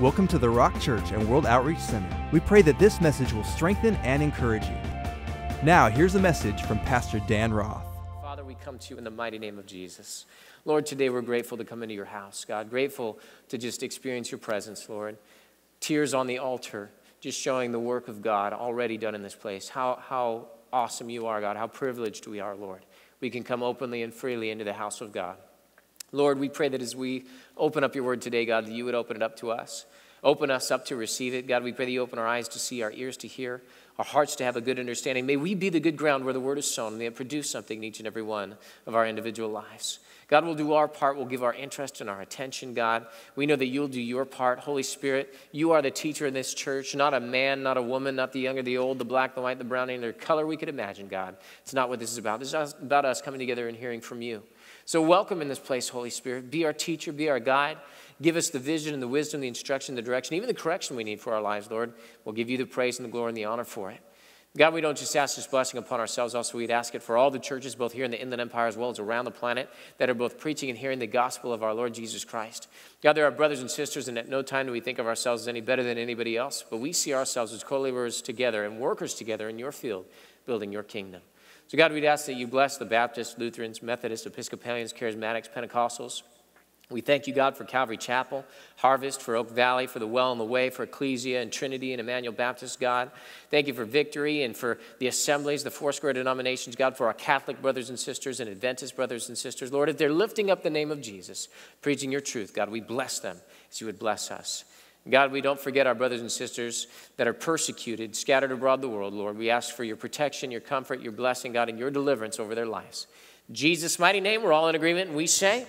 Welcome to the Rock Church and World Outreach Center. We pray that this message will strengthen and encourage you. Now, here's a message from Pastor Dan Roth. Father, we come to you in the mighty name of Jesus. Lord, today we're grateful to come into your house, God. Grateful to just experience your presence, Lord. Tears on the altar, just showing the work of God already done in this place. How awesome you are, God. How privileged we are, Lord. We can come openly and freely into the house of God. Lord, we pray that as we open up your word today, God, that you would open it up to us. Open us up to receive it. God, we pray that you open our eyes to see, our ears to hear, our hearts to have a good understanding. May we be the good ground where the word is sown, and may it produce something in each and every one of our individual lives. God, we'll do our part. We'll give our interest and our attention, God. We know that you'll do your part. Holy Spirit, you are the teacher in this church, not a man, not a woman, not the young or the old, the black, the white, the brown, any other color we could imagine, God. It's not what this is about. This is about us coming together and hearing from you. So welcome in this place, Holy Spirit. Be our teacher, be our guide. Give us the vision and the wisdom, the instruction, the direction, even the correction we need for our lives, Lord. We'll give you the praise and the glory and the honor for it. God, we don't just ask this blessing upon ourselves. Also, we'd ask it for all the churches, both here in the Inland Empire as well as around the planet, that are both preaching and hearing the gospel of our Lord Jesus Christ. God, there are brothers and sisters, and at no time do we think of ourselves as any better than anybody else, but we see ourselves as co-laborers together and workers together in your field, building your kingdom. So God, we'd ask that you bless the Baptists, Lutherans, Methodists, Episcopalians, Charismatics, Pentecostals. We thank you, God, for Calvary Chapel, Harvest, for Oak Valley, for the Well and the Way, for Ecclesia and Trinity and Emmanuel Baptist, God. Thank you for Victory and for the assemblies, the Foursquare denominations, God, for our Catholic brothers and sisters and Adventist brothers and sisters. Lord, if they're lifting up the name of Jesus, preaching your truth, God, we bless them as you would bless us. God, we don't forget our brothers and sisters that are persecuted, scattered abroad the world, Lord. We ask for your protection, your comfort, your blessing, God, and your deliverance over their lives. In Jesus' mighty name, we're all in agreement, and we say,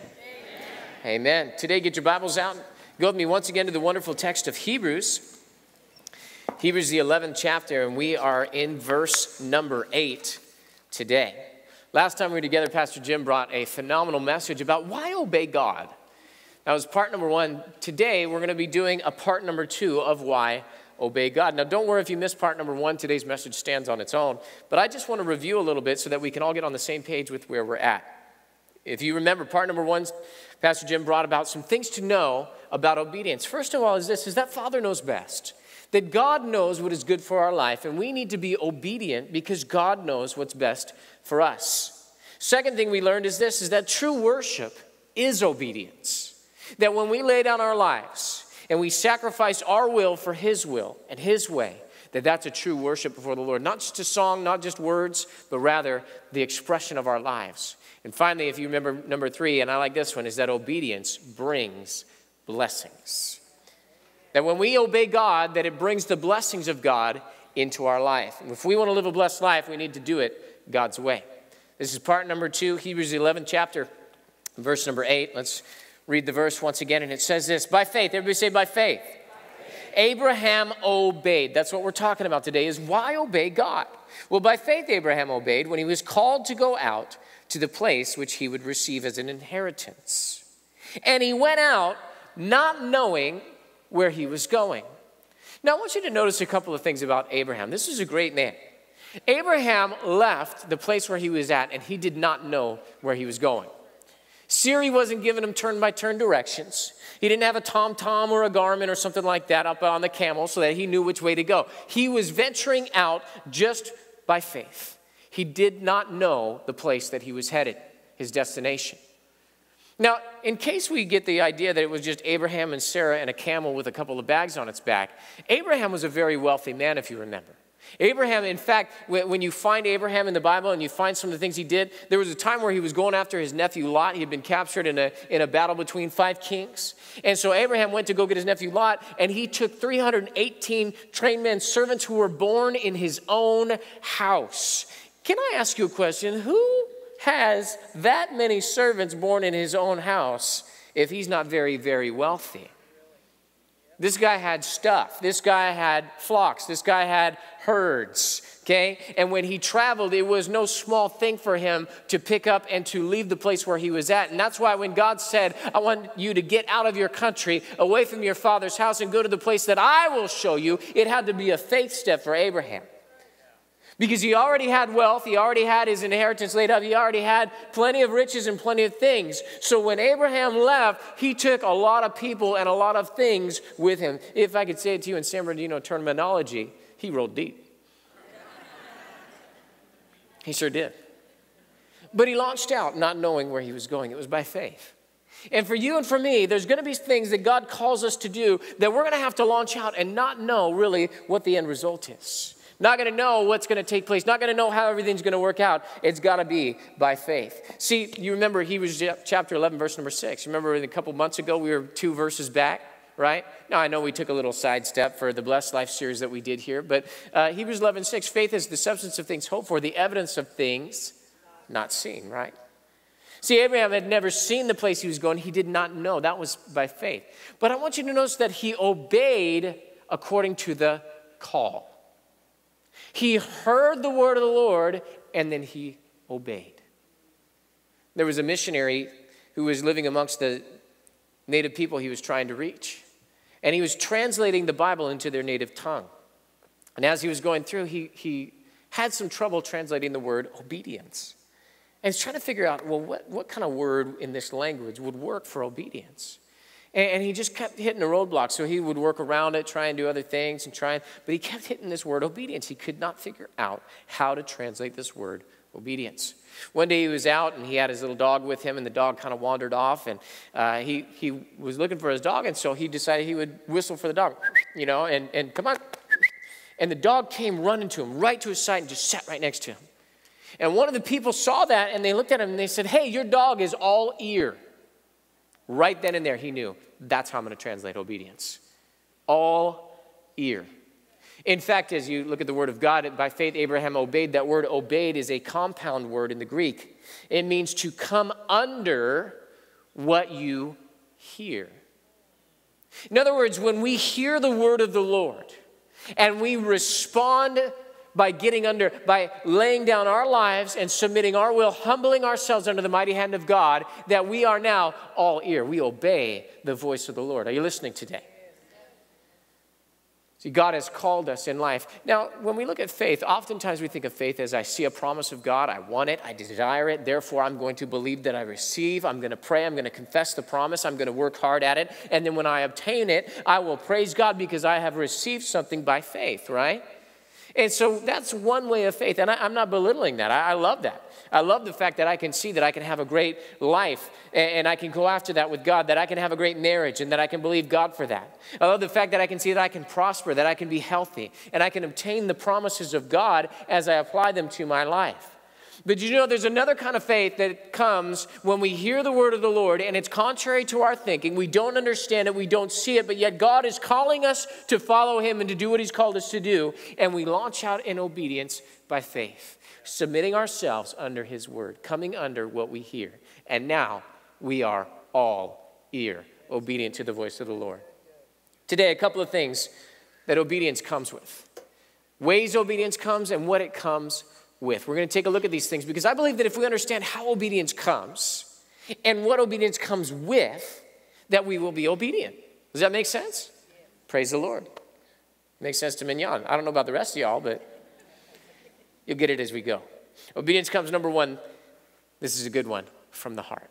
Amen. Today, get your Bibles out. Go with me once again to the wonderful text of Hebrews. Hebrews, the 11th chapter, and we are in verse number 8 today. Last time we were together, Pastor Jim brought a phenomenal message about why obey God. That was part number 1. Today, we're going to be doing a part number 2 of why obey God. Now, don't worry if you missed part number 1. Today's message stands on its own. But I just want to review a little bit so that we can all get on the same page with where we're at. If you remember, part number 1, Pastor Jim brought about some things to know about obedience. First of all is that Father knows best. That God knows what is good for our life, and we need to be obedient because God knows what's best for us. Second thing we learned is that true worship is obedience. That when we lay down our lives and we sacrifice our will for his will and his way, that's a true worship before the Lord. Not just a song, not just words, but rather the expression of our lives. And finally, if you remember number 3, and I like this one, is that obedience brings blessings. That when we obey God, that it brings the blessings of God into our life. And if we want to live a blessed life, we need to do it God's way. This is part number 2, Hebrews 11th chapter, verse number 8. Let's read the verse once again, and it says this: by faith, everybody say by faith. Abraham obeyed. That's what we're talking about today, is why obey God? Well, by faith, Abraham obeyed when he was called to go out to the place which he would receive as an inheritance. And he went out not knowing where he was going. Now, I want you to notice a couple of things about Abraham. This is a great man. Abraham left the place where he was at, and he did not know where he was going. Siri wasn't giving him turn-by-turn directions. He didn't have a TomTom or a Garmin or something like that up on the camel so that he knew which way to go. He was venturing out just by faith. He did not know the place that he was headed, his destination. Now, in case we get the idea that it was just Abraham and Sarah and a camel with a couple of bags on its back, Abraham was a very wealthy man, if you remember. Abraham, in fact, when you find Abraham in the Bible and you find some of the things he did, there was a time where he was going after his nephew Lot. He had been captured in a battle between 5 kings. And so Abraham went to go get his nephew Lot, and he took 318 trained men, servants who were born in his own house. Can I ask you a question? Who has that many servants born in his own house if he's not very, very wealthy? This guy had stuff. This guy had flocks. This guy had herds, okay? And when he traveled, it was no small thing for him to pick up and to leave the place where he was at. And that's why when God said, I want you to get out of your country, away from your father's house, and go to the place that I will show you, it had to be a faith step for Abraham. Because he already had wealth, he already had his inheritance laid up, he already had plenty of riches and plenty of things. So when Abraham left, he took a lot of people and a lot of things with him. If I could say it to you in San Bernardino terminology, he rolled deep. He sure did. But he launched out not knowing where he was going. It was by faith. And for you and for me, there's going to be things that God calls us to do that we're going to have to launch out and not know really what the end result is. Not going to know what's going to take place. Not going to know how everything's going to work out. It's got to be by faith. See, you remember Hebrews chapter 11, verse number 6. Remember a couple months ago, we were 2 verses back, right? Now, I know we took a little sidestep for the Blessed Life series that we did here, but Hebrews 11, 6, faith is the substance of things hoped for, the evidence of things not seen, right? See, Abraham had never seen the place he was going. He did not know. That was by faith. But I want you to notice that he obeyed according to the call. He heard the word of the Lord, and then he obeyed. There was a missionary who was living amongst the native people he was trying to reach. And he was translating the Bible into their native tongue. And as he was going through, he had some trouble translating the word obedience. And he's trying to figure out, well, what kind of word in this language would work for obedience? And he just kept hitting a roadblock. So he would work around it, try and do other things, but he kept hitting this word obedience. He could not figure out how to translate this word obedience. One day he was out and he had his little dog with him, and the dog kind of wandered off, and he was looking for his dog, and so he decided he would whistle for the dog, and come on. And the dog came running to him, right to his side, and just sat right next to him. And one of the people saw that, and they looked at him and they said, "Hey, your dog is all ear." Right then and there, he knew, that's how I'm going to translate obedience. All ear. In fact, as you look at the word of God, by faith, Abraham obeyed. That word obeyed is a compound word in the Greek. It means to come under what you hear. In other words, when we hear the word of the Lord and we respond by by laying down our lives and submitting our will, humbling ourselves under the mighty hand of God, that we are now all ear. We obey the voice of the Lord. Are you listening today? See, God has called us in life. Now, when we look at faith, oftentimes we think of faith as I see a promise of God, I want it, I desire it, therefore I'm going to believe that I receive, I'm going to pray, I'm going to confess the promise, I'm going to work hard at it, and then when I obtain it, I will praise God because I have received something by faith, right? And so that's one way of faith, and I'm not belittling that. I love that. I love the fact that I can see that I can have a great life, and I can go after that with God, that I can have a great marriage, and that I can believe God for that. I love the fact that I can see that I can prosper, that I can be healthy, and I can obtain the promises of God as I apply them to my life. But there's another kind of faith that comes when we hear the word of the Lord and it's contrary to our thinking. We don't understand it, we don't see it, but yet God is calling us to follow him and to do what he's called us to do. And we launch out in obedience by faith, submitting ourselves under his word, coming under what we hear. And now we are all ear, obedient to the voice of the Lord. Today, a couple of things that obedience comes with. Ways obedience comes and what it comes with. We're going to take a look at these things because I believe that if we understand how obedience comes and what obedience comes with, that we will be obedient. Does that make sense? Yeah. Praise the Lord. Makes sense to Mignon. I don't know about the rest of y'all, but you'll get it as we go. Obedience comes, number one, this is a good one, from the heart.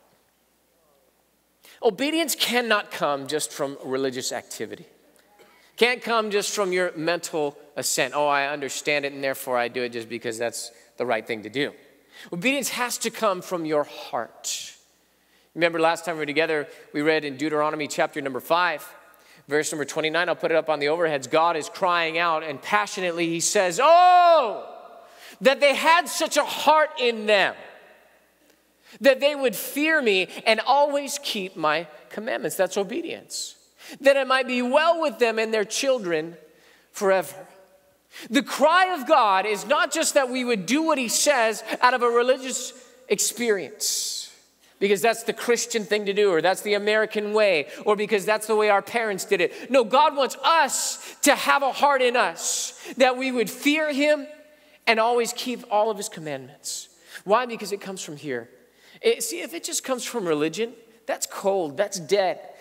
Obedience cannot come just from religious activity. Can't come just from your mental assent. Oh, I understand it and therefore I do it just because that's the right thing to do. Obedience has to come from your heart. Remember last time we were together, we read in Deuteronomy chapter number 5, verse number 29. I'll put it up on the overheads. God is crying out and passionately he says, "Oh, that they had such a heart in them, that they would fear me and always keep my commandments." That's obedience. That it might be well with them and their children forever. The cry of God is not just that we would do what he says out of a religious experience, because that's the Christian thing to do, or that's the American way, or because that's the way our parents did it. No, God wants us to have a heart in us that we would fear him and always keep all of his commandments. Why? Because it comes from here. See, if it just comes from religion, that's cold, that's dead.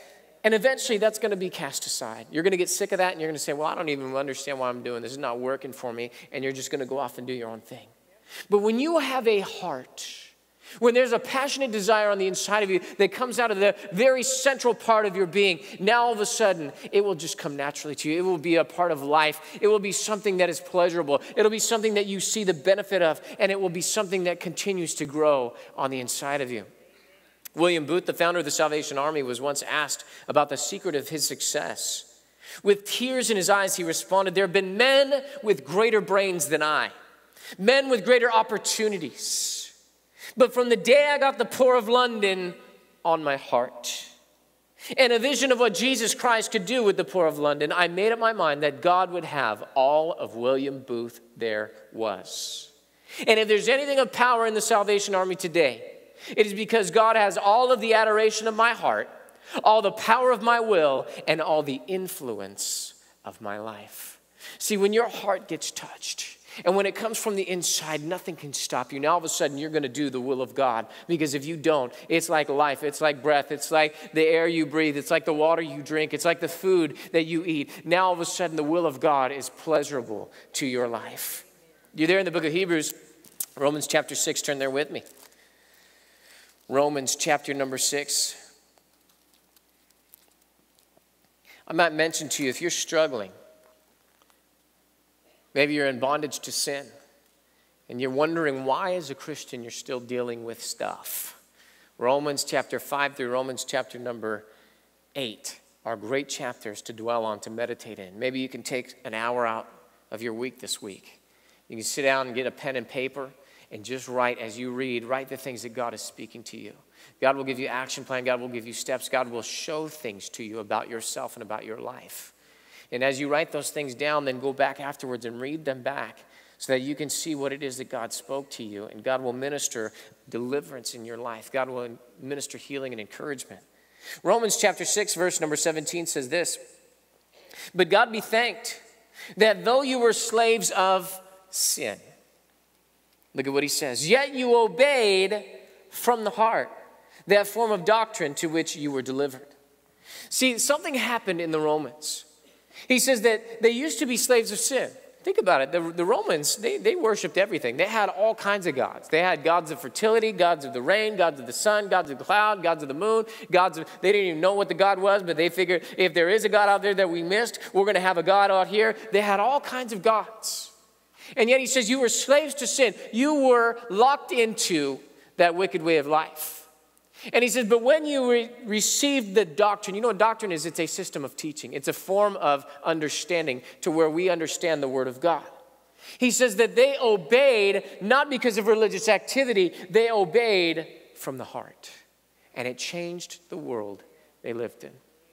And eventually that's going to be cast aside. You're going to get sick of that and you're going to say, well, I don't even understand why I'm doing this. It's not working for me. And you're just going to go off and do your own thing. But when you have a heart, when there's a passionate desire on the inside of you that comes out of the very central part of your being, now all of a sudden it will just come naturally to you. It will be a part of life. It will be something that is pleasurable. It'll be something that you see the benefit of, and it will be something that continues to grow on the inside of you. William Booth, the founder of the Salvation Army, was once asked about the secret of his success. With tears in his eyes, he responded, "There have been men with greater brains than I, men with greater opportunities. But from the day I got the Poor of London on my heart and a vision of what Jesus Christ could do with the Poor of London, I made up my mind that God would have all of William Booth there was." And if there's anything of power in the Salvation Army today, it is because God has all of the adoration of my heart, all the power of my will, and all the influence of my life. See, when your heart gets touched, and when it comes from the inside, nothing can stop you. Now all of a sudden, you're going to do the will of God. Because if you don't, it's like life. It's like breath. It's like the air you breathe. It's like the water you drink. It's like the food that you eat. Now all of a sudden, the will of God is pleasurable to your life. You're there in the book of Hebrews, Romans chapter 6. Turn there with me. Romans chapter number 6. I might mention to you, if you're struggling, maybe you're in bondage to sin, and you're wondering why as a Christian you're still dealing with stuff. Romans chapter 5 through Romans chapter number 8 are great chapters to dwell on, to meditate in. Maybe you can take an hour out of your week this week. You can sit down and get a pen and paper and just write as you read, write the things that God is speaking to you. God will give you action plan. God will give you steps. God will show things to you about yourself and about your life. And as you write those things down, then go back afterwards and read them back so that you can see what it is that God spoke to you. And God will minister deliverance in your life. God will minister healing and encouragement. Romans chapter 6, verse number 17 says this, "But God be thanked that though you were slaves of sin," look at what he says, "yet you obeyed from the heart that form of doctrine to which you were delivered." See, something happened in the Romans. He says that they used to be slaves of sin. Think about it. The Romans, they worshiped everything. They had all kinds of gods. They had gods of fertility, gods of the rain, gods of the sun, gods of the cloud, gods of the moon, they didn't even know what the god was, but they figured if there is a god out there that we missed, we're going to have a god out here. They had all kinds of gods. And yet he says you were slaves to sin. You were locked into that wicked way of life. And he says, but when you received the doctrine, you know what doctrine is? It's a system of teaching. It's a form of understanding to where we understand the Word of God. He says that they obeyed not because of religious activity. They obeyed from the heart. And it changed the world they lived in.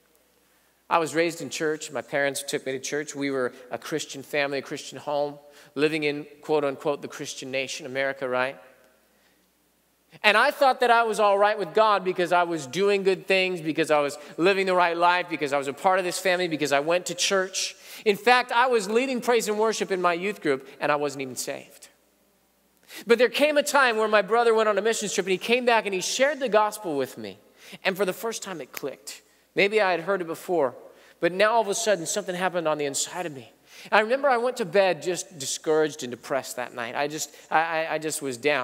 I was raised in church. My parents took me to church. We were a Christian family, a Christian home, living in, quote unquote, the Christian nation, America, right? And I thought that I was all right with God because I was doing good things, because I was living the right life, because I was a part of this family, because I went to church. In fact, I was leading praise and worship in my youth group, and I wasn't even saved. But there came a time where my brother went on a missions trip, and he came back and he shared the gospel with me. And for the first time, it clicked. Maybe I had heard it before, but now all of a sudden, something happened on the inside of me. I remember I went to bed just discouraged and depressed that night. I just was down.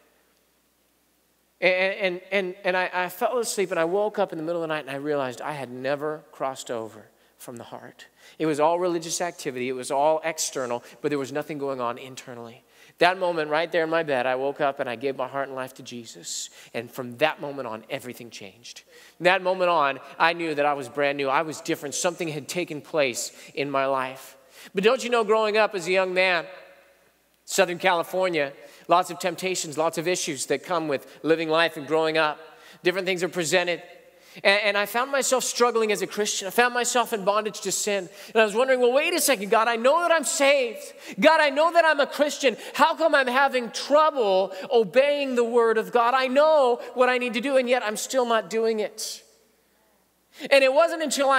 And I fell asleep and I woke up in the middle of the night and I realized I had never crossed over from the heart. It was all religious activity. It was all external, but there was nothing going on internally. That moment right there in my bed, I woke up and I gave my heart and life to Jesus. And from that moment on, everything changed. From that moment on, I knew that I was brand new. I was different. Something had taken place in my life. But don't you know, growing up as a young man, Southern California, lots of temptations, lots of issues that come with living life and growing up. Different things are presented. And I found myself struggling as a Christian. I found myself in bondage to sin. And I was wondering, well, wait a second, God, I know that I'm saved. God, I know that I'm a Christian. How come I'm having trouble obeying the word of God? I know what I need to do, and yet I'm still not doing it. And it wasn't until I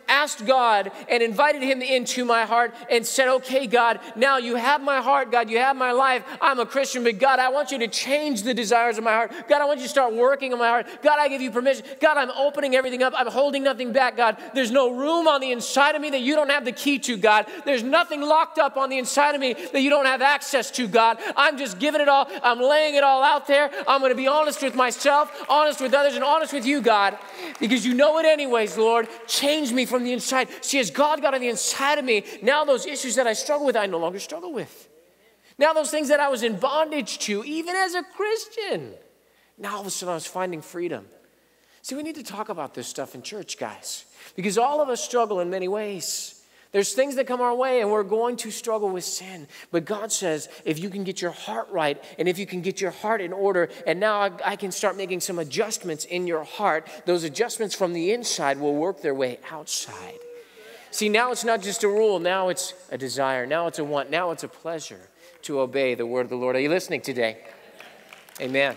asked God and invited him into my heart and said, okay, God, now you have my heart, God, you have my life. I'm a Christian, but God, I want you to change the desires of my heart. God, I want you to start working on my heart. God, I give you permission. God, I'm opening everything up. I'm holding nothing back, God. There's no room on the inside of me that you don't have the key to, God. There's nothing locked up on the inside of me that you don't have access to, God. I'm just giving it all. I'm laying it all out there. I'm going to be honest with myself, honest with others, and honest with you, God, because you know it anyways, Lord. Change me from the inside. See, as God got on the inside of me, now those issues that I struggle with, I no longer struggle with. Now those things that I was in bondage to, even as a Christian, now all of a sudden I was finding freedom. See, we need to talk about this stuff in church, guys, because all of us struggle in many ways. There's things that come our way and we're going to struggle with sin. But God says, if you can get your heart right and if you can get your heart in order, and now I can start making some adjustments in your heart, those adjustments from the inside will work their way outside. See, now it's not just a rule. Now it's a desire. Now it's a want. Now it's a pleasure to obey the word of the Lord. Are you listening today? Amen.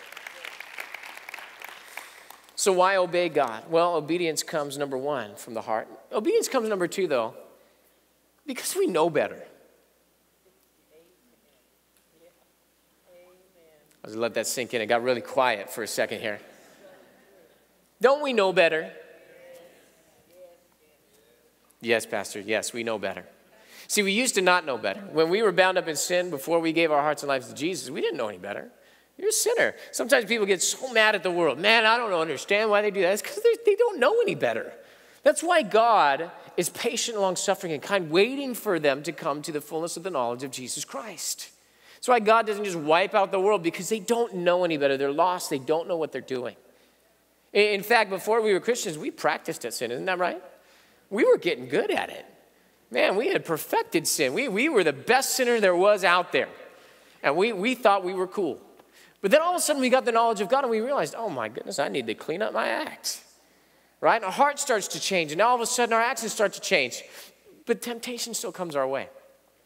So why obey God? Well, obedience comes, number one, from the heart. Obedience comes, number two, though, because we know better. I just let that sink in. It got really quiet for a second here. Don't we know better? Yes, Pastor. Yes, we know better. See, we used to not know better. When we were bound up in sin before we gave our hearts and lives to Jesus, we didn't know any better. You're a sinner. Sometimes people get so mad at the world. Man, I don't understand why they do that. It's because they don't know any better. That's why God is patient, long-suffering, and kind, waiting for them to come to the fullness of the knowledge of Jesus Christ. That's why God doesn't just wipe out the world, because they don't know any better. They're lost. They don't know what they're doing. In fact, before we were Christians, we practiced at sin. Isn't that right? We were getting good at it. Man, we had perfected sin. We were the best sinner there was out there. And we thought we were cool. But then all of a sudden we got the knowledge of God and we realized, oh my goodness, I need to clean up my act. Right? And our heart starts to change. And now all of a sudden our actions start to change. But temptation still comes our way.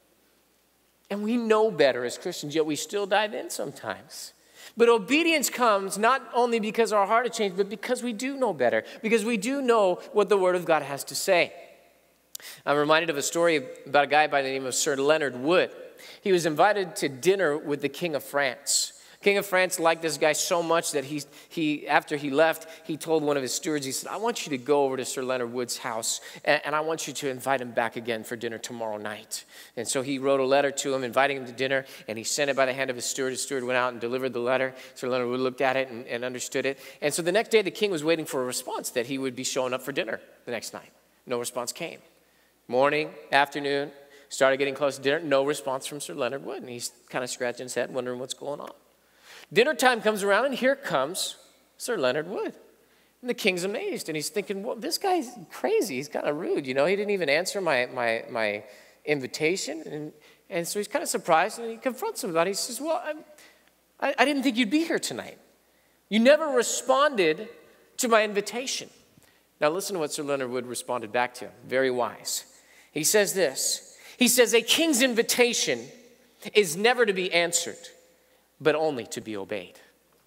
And we know better as Christians, yet we still dive in sometimes. But obedience comes not only because our heart has changed, but because we do know better. Because we do know what the Word of God has to say. I'm reminded of a story about a guy by the name of Sir Leonard Wood. He was invited to dinner with the King of France. King of France liked this guy so much that he after he left, he told one of his stewards, he said, I want you to go over to Sir Leonard Wood's house, and I want you to invite him back again for dinner tomorrow night. And so he wrote a letter to him, inviting him to dinner, and he sent it by the hand of his steward. His steward went out and delivered the letter. Sir Leonard Wood looked at it and understood it. And so the next day, the king was waiting for a response that he would be showing up for dinner the next night. No response came. Morning, afternoon, started getting close to dinner, no response from Sir Leonard Wood. And he's kind of scratching his head, wondering what's going on. Dinner time comes around, and here comes Sir Leonard Wood. And the king's amazed, and he's thinking, well, this guy's crazy. He's kind of rude. You know, he didn't even answer my invitation. And so he's kind of surprised, and he confronts him about it. He says, well, I didn't think you'd be here tonight. You never responded to my invitation. Now listen to what Sir Leonard Wood responded back to him. Very wise. He says this. He says, a king's invitation is never to be answered, but only to be obeyed.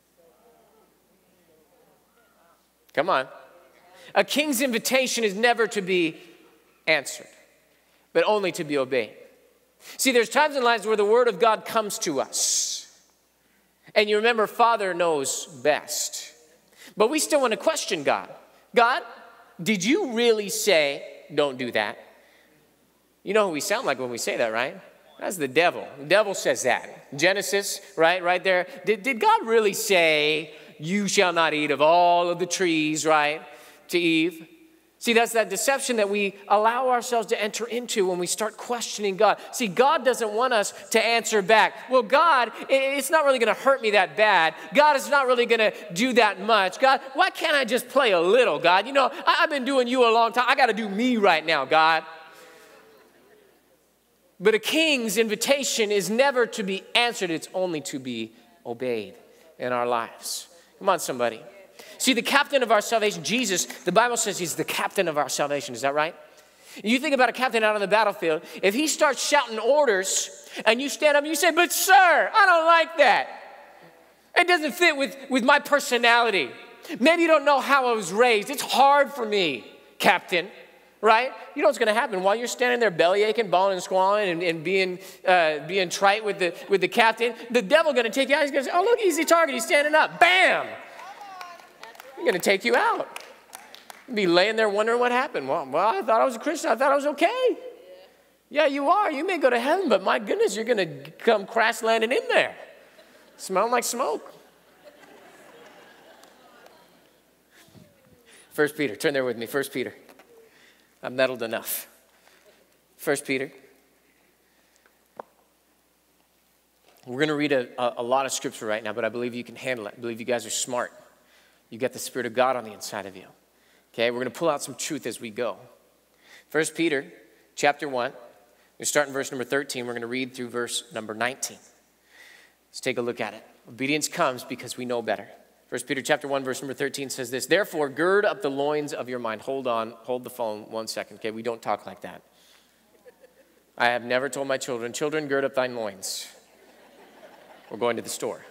Come on. A king's invitation is never to be answered, but only to be obeyed. See, there's times in lives where the word of God comes to us. And you remember, Father knows best. But we still want to question God. God, did you really say, don't do that? You know who we sound like when we say that, right? That's the devil. The devil says that. Genesis, right there. Did God really say, you shall not eat of all of the trees, right, to Eve? See, that's that deception that we allow ourselves to enter into when we start questioning God. See, God doesn't want us to answer back. Well, God, it's not really going to hurt me that bad. God is not really going to do that much. God, why can't I just play a little, God? You know, I've been doing you a long time. I got to do me right now, God. But a king's invitation is never to be answered. It's only to be obeyed in our lives. Come on, somebody. See, the captain of our salvation, Jesus, the Bible says he's the captain of our salvation. Is that right? You think about a captain out on the battlefield. If he starts shouting orders and you stand up and you say, but sir, I don't like that. It doesn't fit with my personality. Maybe you don't know how I was raised. It's hard for me, captain. right? You know what's going to happen while you're standing there belly aching, bawling and squalling and being trite with the captain. The devil going to take you out. He's going to say, oh, look, easy target. He's standing up. Bam! He's going to take you out. You'll be laying there wondering what happened. Well, I thought I was a Christian. I thought I was okay. Yeah, you are. You may go to heaven, but my goodness, you're going to come crash landing in there. Smelling like smoke. 1 Peter, turn there with me, 1 Peter. I've meddled enough. 1 Peter. We're going to read a lot of scripture right now, but I believe you can handle it. I believe you guys are smart. You got the Spirit of God on the inside of you. Okay, we're going to pull out some truth as we go. 1 Peter chapter 1. We start in verse number 13. We're going to read through verse number 19. Let's take a look at it. Obedience comes because we know better. 1 Peter chapter 1, verse number 13 says this, therefore, gird up the loins of your mind. Hold on, hold the phone 1 second, okay? We don't talk like that. I have never told my children, gird up thine loins. We're going to the store.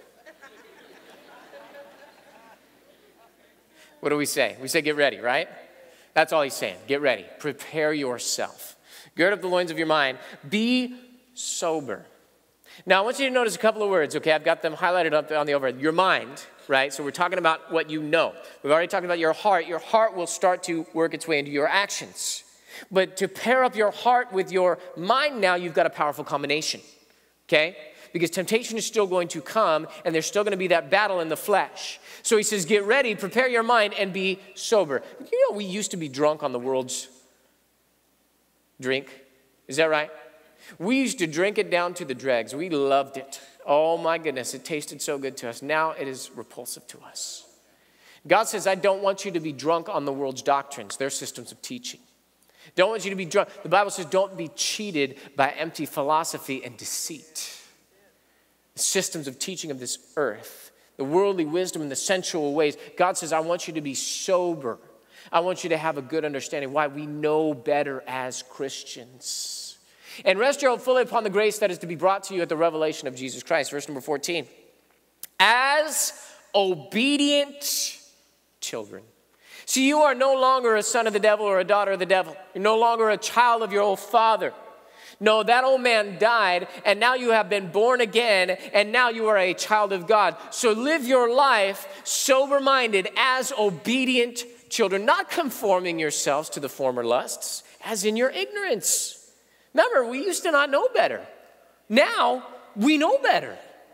What do we say? We say get ready, right? That's all he's saying. Get ready. Prepare yourself. Gird up the loins of your mind. Be sober. Now, I want you to notice a couple of words, okay? I've got them highlighted up on the overhead. Your mind, right? So we're talking about what you know. We've already talked about your heart. Your heart will start to work its way into your actions. But to pair up your heart with your mind now, you've got a powerful combination, okay? Because temptation is still going to come, and there's still going to be that battle in the flesh. So he says, get ready, prepare your mind, and be sober. You know, we used to be drunk on the world's drink. Is that right? We used to drink it down to the dregs. We loved it. Oh my goodness, it tasted so good to us. Now it is repulsive to us. God says, I don't want you to be drunk on the world's doctrines, their systems of teaching. Don't want you to be drunk. The Bible says, don't be cheated by empty philosophy and deceit. The systems of teaching of this earth, the worldly wisdom and the sensual ways. God says, I want you to be sober. I want you to have a good understanding why we know better as Christians. And rest your hope fully upon the grace that is to be brought to you at the revelation of Jesus Christ. Verse number 14. As obedient children. See, you are no longer a son of the devil or a daughter of the devil. You're no longer a child of your old father. No, that old man died, and now you have been born again, and now you are a child of God. So live your life sober-minded as obedient children, not conforming yourselves to the former lusts, as in your ignorance. Remember, we used to not know better. Now, we know better.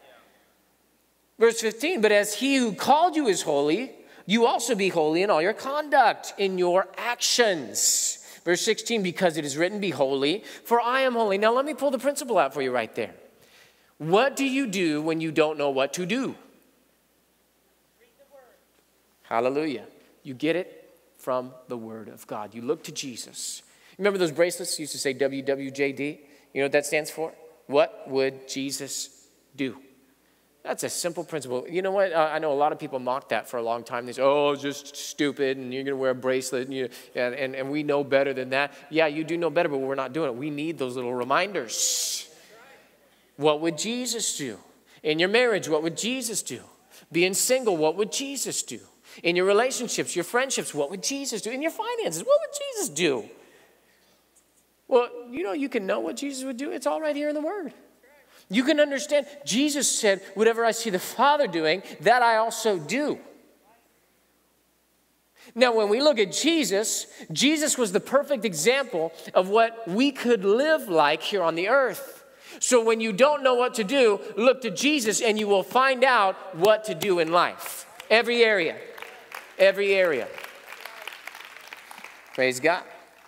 Verse 15, but as he who called you is holy, you also be holy in all your conduct, in your actions. Verse 16, because it is written, be holy, for I am holy. Now, let me pull the principle out for you right there. What do you do when you don't know what to do? Read the word. Hallelujah. You get it from the word of God. You look to Jesus. Remember those bracelets used to say WWJD? You know what that stands for? What would Jesus do? That's a simple principle. You know what? I know a lot of people mock that for a long time. They say, oh, it's just stupid, and you're going to wear a bracelet, and we know better than that. Yeah, you do know better, but we're not doing it. We need those little reminders. What would Jesus do? In your marriage, what would Jesus do? Being single, what would Jesus do? In your relationships, your friendships, what would Jesus do? In your finances, what would Jesus do? Well, you know, you can know what Jesus would do. It's all right here in the Word. You can understand. Jesus said, whatever I see the Father doing, that I also do. Now, when we look at Jesus, Jesus was the perfect example of what we could live like here on the earth. So when you don't know what to do, look to Jesus and you will find out what to do in life. Every area. Every area. Praise God.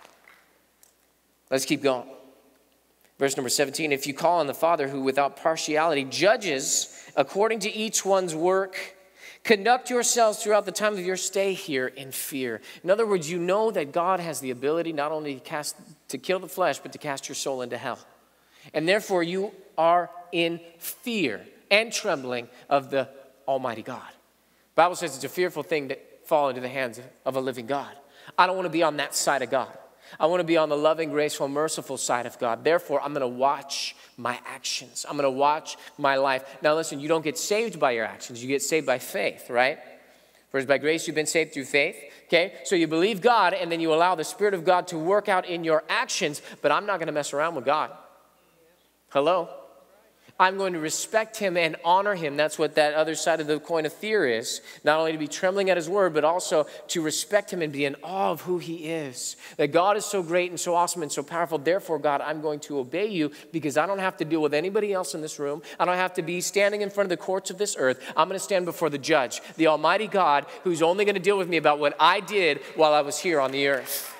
Let's keep going. Verse number 17, if you call on the Father who without partiality judges according to each one's work, conduct yourselves throughout the time of your stay here in fear. In other words, you know that God has the ability not only to kill the flesh, but to cast your soul into hell. And therefore you are in fear and trembling of the Almighty God. The Bible says it's a fearful thing to fall into the hands of a living God. I don't want to be on that side of God. I want to be on the loving, graceful, merciful side of God. Therefore, I'm going to watch my actions. I'm going to watch my life. Now listen, you don't get saved by your actions. You get saved by faith, right? For it's by grace you've been saved through faith. Okay? So you believe God, and then you allow the Spirit of God to work out in your actions, but I'm not going to mess around with God. Hello? I'm going to respect him and honor him. That's what that other side of the coin of fear is. Not only to be trembling at his word, but also to respect him and be in awe of who he is. That God is so great and so awesome and so powerful. Therefore, God, I'm going to obey you because I don't have to deal with anybody else in this room. I don't have to be standing in front of the courts of this earth. I'm going to stand before the judge, the Almighty God, who's only going to deal with me about what I did while I was here on the earth.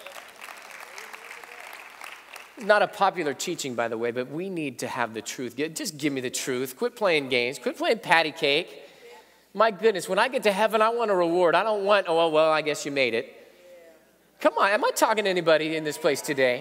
Not a popular teaching, by the way, but we need to have the truth. Just give me the truth. Quit playing games. Quit playing patty cake. My goodness, when I get to heaven, I want a reward. I don't want, oh, well, I guess you made it. Come on, am I talking to anybody in this place today?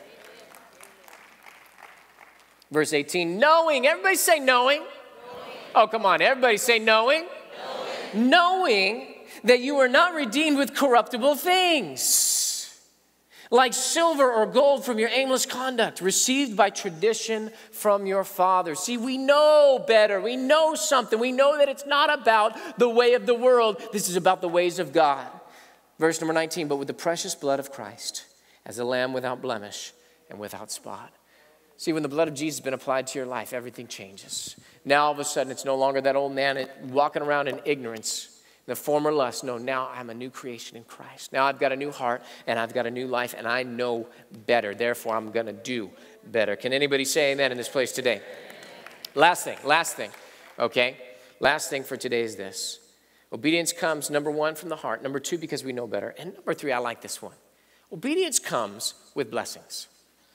Verse 18, knowing. Everybody say knowing. Oh, come on, everybody say knowing. Knowing that you are not redeemed with corruptible things, like silver or gold from your aimless conduct, received by tradition from your fathers. See, we know better. We know something. We know that it's not about the way of the world. This is about the ways of God. Verse number 19, but with the precious blood of Christ, as a lamb without blemish and without spot. See, when the blood of Jesus has been applied to your life, everything changes. Now, all of a sudden, it's no longer that old man walking around in ignorance, the former lust. No, now I'm a new creation in Christ. Now I've got a new heart and I've got a new life and I know better. Therefore, I'm going to do better. Can anybody say amen in this place today? Last thing, okay? Last thing for today is this. Obedience comes, number one, from the heart. Number two, because we know better. And number three, I like this one. Obedience comes with blessings.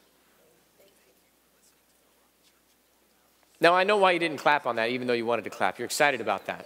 Now, I know why you didn't clap on that, even though you wanted to clap. You're excited about that.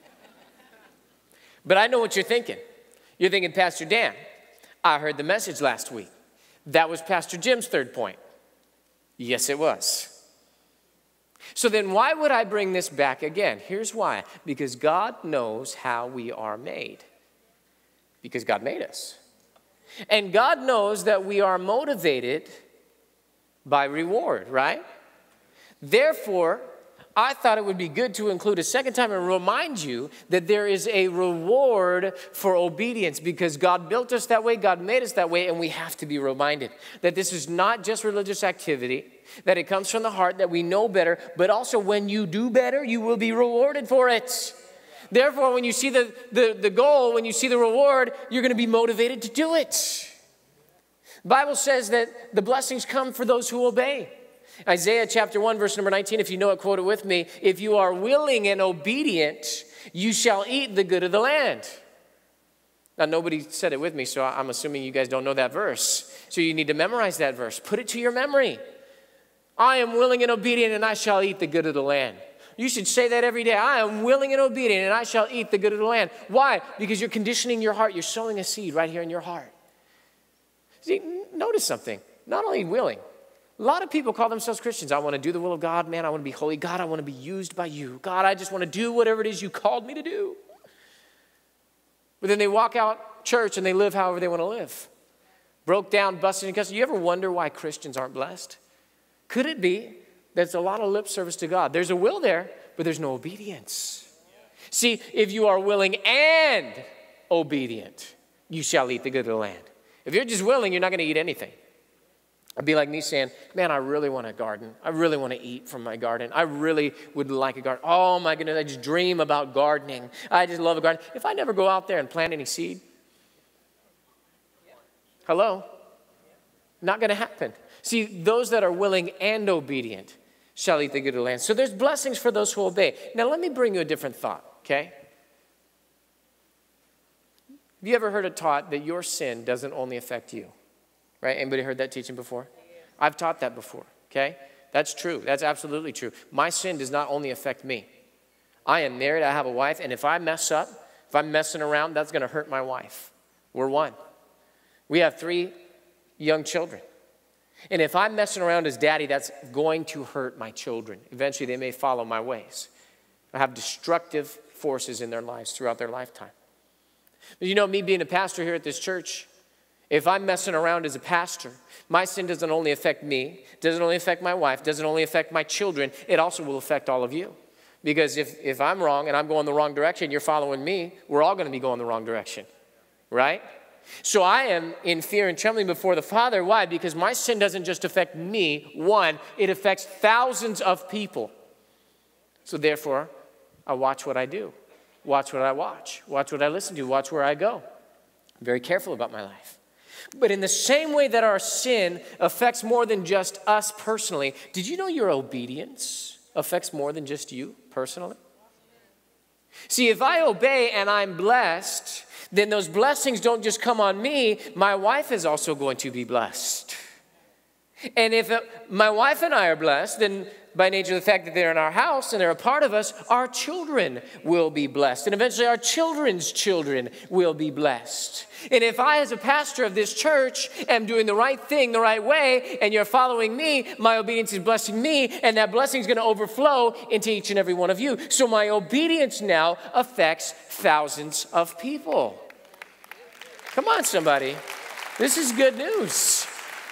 But I know what you're thinking. You're thinking, Pastor Dan, I heard the message last week. That was Pastor Jim's third point. Yes, it was. So then why would I bring this back again? Here's why. Because God knows how we are made. Because God made us. And God knows that we are motivated by reward, right? Therefore, I thought it would be good to include a second time and remind you that there is a reward for obedience because God built us that way, God made us that way, and we have to be reminded that this is not just religious activity, that it comes from the heart, that we know better, but also when you do better, you will be rewarded for it. Therefore, when you see the goal, when you see the reward, you're going to be motivated to do it. The Bible says that the blessings come for those who obey. Isaiah chapter 1, verse number 19, if you know it, quote it with me. If you are willing and obedient, you shall eat the good of the land. Now, nobody said it with me, so I'm assuming you guys don't know that verse. So you need to memorize that verse. Put it to your memory. I am willing and obedient, and I shall eat the good of the land. You should say that every day. I am willing and obedient, and I shall eat the good of the land. Why? Because you're conditioning your heart. You're sowing a seed right here in your heart. See, notice something. Not only willing. A lot of people call themselves Christians. I want to do the will of God. Man, I want to be holy. God, I want to be used by you. God, I just want to do whatever it is you called me to do. But then they walk out church and they live however they want to live. Broke down, busted, and cussed. You ever wonder why Christians aren't blessed? Could it be that it's a lot of lip service to God? There's a will there, but there's no obedience. See, if you are willing and obedient, you shall eat the good of the land. If you're just willing, you're not going to eat anything. It'd be like me saying, man, I really want a garden. I really want to eat from my garden. I really would like a garden. Oh, my goodness, I just dream about gardening. I just love a garden. If I never go out there and plant any seed, hello? Not going to happen. See, those that are willing and obedient shall eat the good of the land. So there's blessings for those who obey. Now, let me bring you a different thought, okay? Have you ever heard it taught that your sin doesn't only affect you? Right? Anybody heard that teaching before? I've taught that before, okay? That's true. That's absolutely true. My sin does not only affect me. I am married. I have a wife. And if I mess up, if I'm messing around, that's going to hurt my wife. We're one. We have 3 young children. And if I'm messing around as daddy, that's going to hurt my children. Eventually, they may follow my ways. I have destructive forces in their lives throughout their lifetime. But you know, me being a pastor here at this church, if I'm messing around as a pastor, my sin doesn't only affect me, doesn't only affect my wife, doesn't only affect my children, it also will affect all of you. Because if I'm wrong and I'm going the wrong direction, you're following me, we're all going to be going the wrong direction, right? So I am in fear and trembling before the Father. Why? Because my sin doesn't just affect me. One, it affects thousands of people. So therefore, I watch what I do. Watch what I watch. Watch what I listen to. Watch where I go. I'm very careful about my life. But in the same way that our sin affects more than just us personally, did you know your obedience affects more than just you personally? See, if I obey and I'm blessed, then those blessings don't just come on me. My wife is also going to be blessed. And if my wife and I are blessed, then by nature of the fact that they're in our house and they're a part of us, our children will be blessed. And eventually our children's children will be blessed. And if I, as a pastor of this church, am doing the right thing the right way, and you're following me, my obedience is blessing me, and that blessing is going to overflow into each and every one of you. So my obedience now affects thousands of people. Come on, somebody. This is good news.